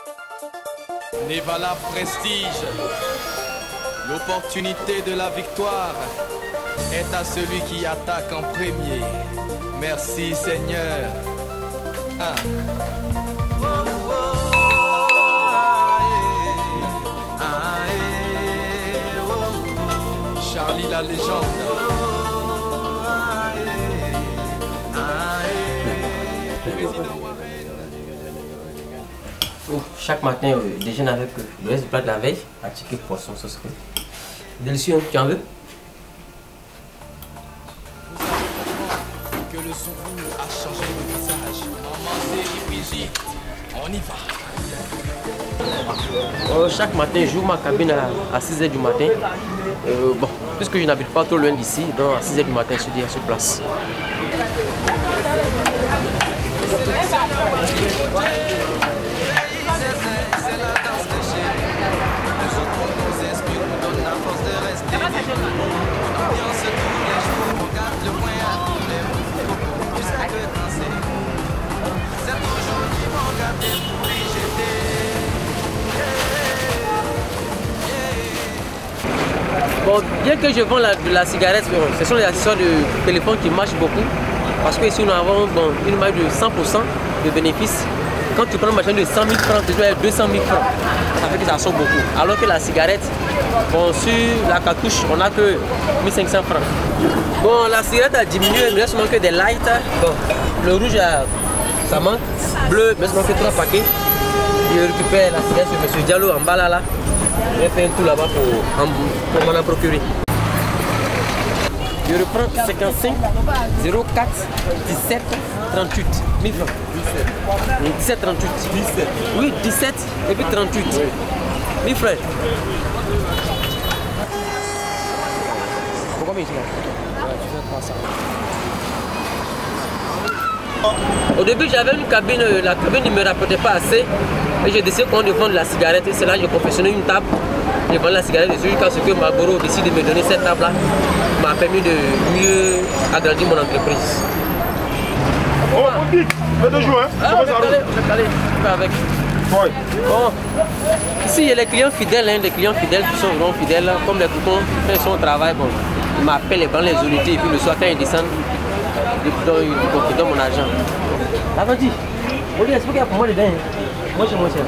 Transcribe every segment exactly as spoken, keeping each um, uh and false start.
Nevala Prestige, l'opportunité de la victoire est à celui qui attaque en premier. Merci Seigneur. Ah. Charlie la légende. Chaque matin, euh, déjeune avec euh, le reste du plat de la veille, un ticket poisson sauce crue. Délicieux, hein? Tu en veux? Que le souvenir a changé de visage. Maman, c'est Brigitte. On y va. Euh, chaque matin, j'ouvre ma cabine à, à six heures du matin. Euh, bon, puisque je n'habite pas trop loin d'ici, donc à six heures du matin, je suis déjà sur place. Bon, bien que je vends la, la cigarette, ce sont les accessoires de téléphone qui marchent beaucoup. Parce que ici nous avons bon, une marge de cent pour cent de bénéfices. Quand tu prends une machine de cent mille francs, tu as deux cent mille francs. Ça fait que ça sort beaucoup. Alors que la cigarette, bon, sur la cartouche, on n'a que mille cinq cents francs. Bon, la cigarette a diminué, il ne reste que des lights. Bon, le rouge, ça manque. Bleu, il ne reste que trois paquets. Je récupère la cigarette sur M. Diallo en bas là. là. Je vais faire un tour là-bas pour, pour m'en en procurer. Je reprends cinquante-cinq zéro quatre dix-sept trente-huit mille francs. dix-sept trente-huit. dix-sept. Oui, dix-sept et puis trente-huit. Oui. mille francs. Pourquoi ici là? Au début, j'avais une cabine, la cabine ne me rapportait pas assez. Et j'ai décidé qu'on devait vendre la cigarette. Et c'est là que j'ai confectionné une table. J'ai vendu la cigarette dessus jusqu'à ce que Marlboro décide de me donner cette table-là. M'a permis de mieux agrandir mon entreprise. Oh, on dit, fais deux jours, hein? Ah, on va caler, on va caler, tu vas avec. Oui. Bon, ici il y a les clients fidèles, hein, des clients fidèles qui sont vraiment fidèles. Comme les boutons, quand ils sont au travail, bon, ils m'appellent, ils prennent les unités et puis le soir quand ils descendent, ils donnent mon argent. La vendue, on dit, est-ce qu'il y a pour moi dedans? Moi, c'est moins cher.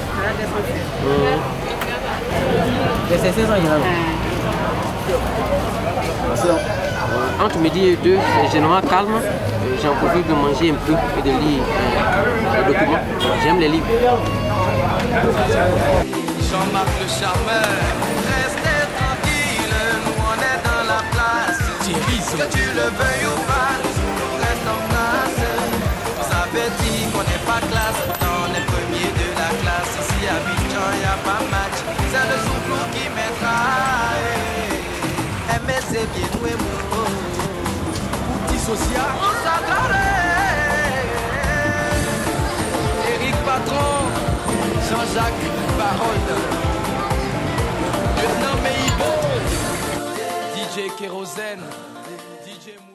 C'est cinq cents euros. Entre midi et deux, c'est généralement calme. J'en profite de manger un peu et de lire euh, les documents. J'aime les livres. Jean-Marc le charmeur, restez tranquille, nous on est dans la place. Que tu le veuilles ou pas, nous reste en place. Vous avez dit qu'on n'est pas classe, pourtant on est premier de la classe. Ici à Abidjan, il n'y a pas match, c'est le soufflou qui mettra. Mais c'est bien nous et moi. Outil social, on s'adore. Eric Patron, Jean-Jacques Parole, Lieutenant Meibo, D J Kérosène, D J Mou.